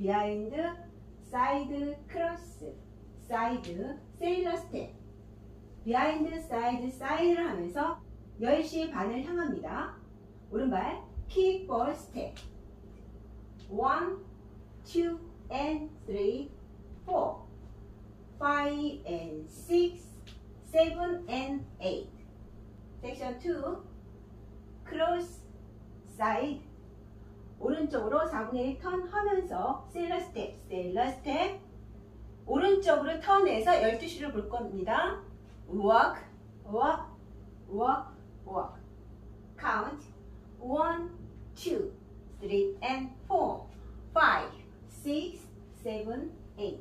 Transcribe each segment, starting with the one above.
비하인드, 사이드, 크로스, 사이드, 세일러 스텝. 비하인드, 사이드, 사이드를 하면서 10시 반을 향합니다. 오른발 킥볼 스텝. 1, 2 and 3, 4, 5 and 6, 7 and 8. 섹션 2 크로스, 사이드. 오른쪽으로 4분의 1 턴 하면서 세일러 스텝, 세일러 스텝. 오른쪽으로 턴해서 12시를 볼 겁니다. walk, walk, walk, walk. count 1, 2, 3 and 4, 5, 6, 7, 8.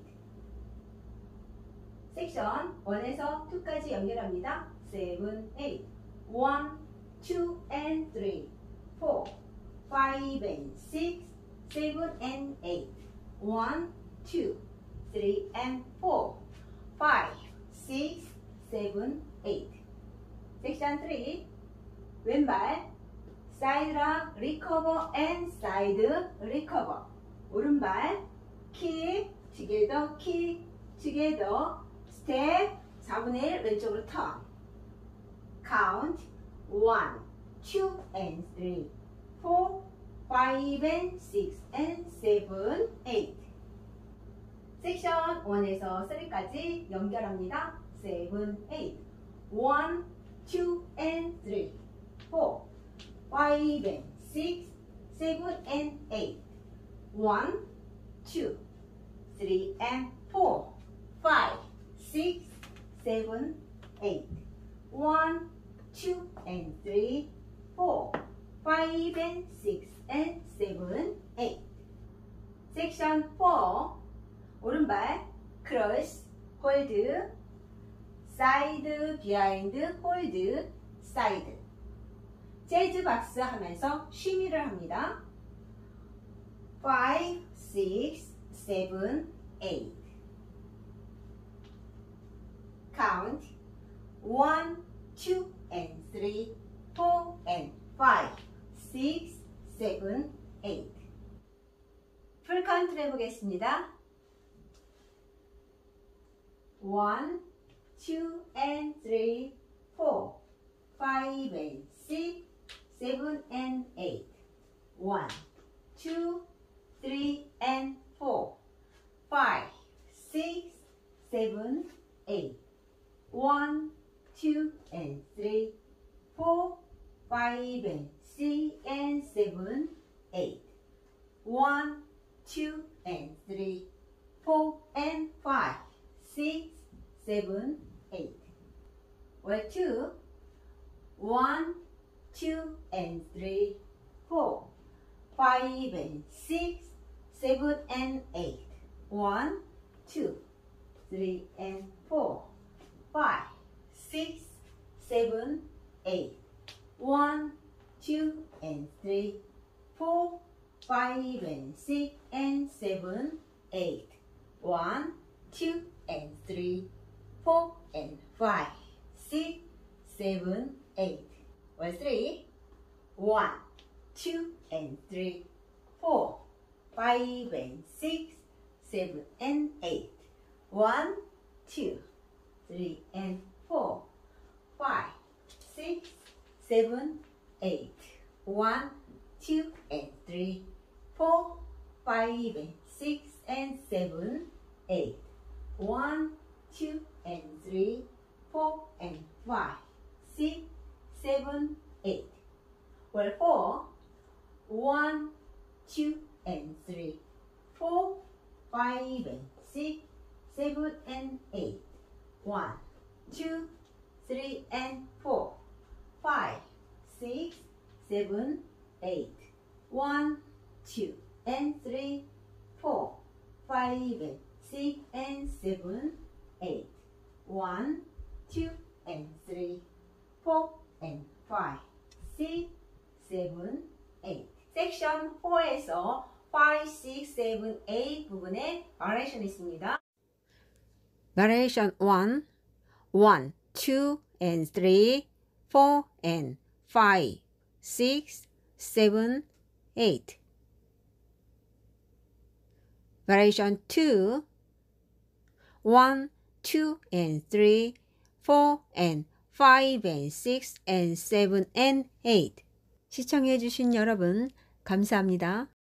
섹션 1에서 2까지 연결합니다. 7, 8. 1, 2 and 3, 4, 5 and 6, 7 and 8. 1, 2, 3 and 4, 5, 6, 7, 8. 섹션 3 왼발 사이드락 리커버 앤 사이드 리커버. 오른발 킥 together, 킥 together, 스텝 4분의 1 왼쪽으로 턴. count 1, 2 and 3, 4, 5 and 6 and 7, 8. 섹션 1에서 3까지 연결합니다. 7, 8. 1, 2 and 3, 4, 5 and 6, 7 and 8. 1, 2, 3 and 4, 5, 6, 7, 8. 1, 2 and 3, 4, 5 and 6 and 7, 8. 섹션 4 오른발 크로스, 홀드, 사이드, 비하인드, 홀드, 사이드. 재즈 박스 하면서 쉬미를 합니다. 5, 6, 7, 8. count 1, 2 and 3, 4 and 5, 6, 7, 8. 풀 카운트를 해보겠습니다. 1, 2 and 3, 4, 5 and 6, 7 and 8. 1, 2, 3 and 4, 5, 6, 7, 8. 1, 2 and 3, 4, 5 and 6 and 7, 8. 1, 2 and 3, 4 and 5, 6, 7, 8. Well, 2, 1, 2 and 3, 4, 5 and 6, 7 and 8. 1, 2, 3 and 4, 5, 6, 7, 8. 1, 2 and 3, 4, 5 and 6 and 7, 8. 1, 2 and 3, 4 and 5, 6, 7, 8. Well, 3, 1, 2 and 3, 4, 5 and 6, 7 and 8. 1, 2, 3 and 4, 5, 6, 7, 8. 1, 2 and 3, 4, 5 and 6 and 7, 8. 1, 2 and 3, 4 and 5, 6, 7, 8. Well, 4, 1, 2 and 3, 4, 5 and 6, 7 and 8. 1, 2, 3 and 4, 5, 6, 7, 8. 1, 2 and 3, 4, 5 and 6 and 7, 8. 1, 2 and 3, 4 and 5, 6, 7, 8. 섹션 4에서 5, 6, 7, 8 부분에 나레이션이 있습니다. Narration 1, 1, 2 and 3, 4 and 5, 6, 7, 8. Variation 2, 1, 2, and 3, 4, and 5, and 6, and 7, and 8. 시청해주신 여러분, 감사합니다.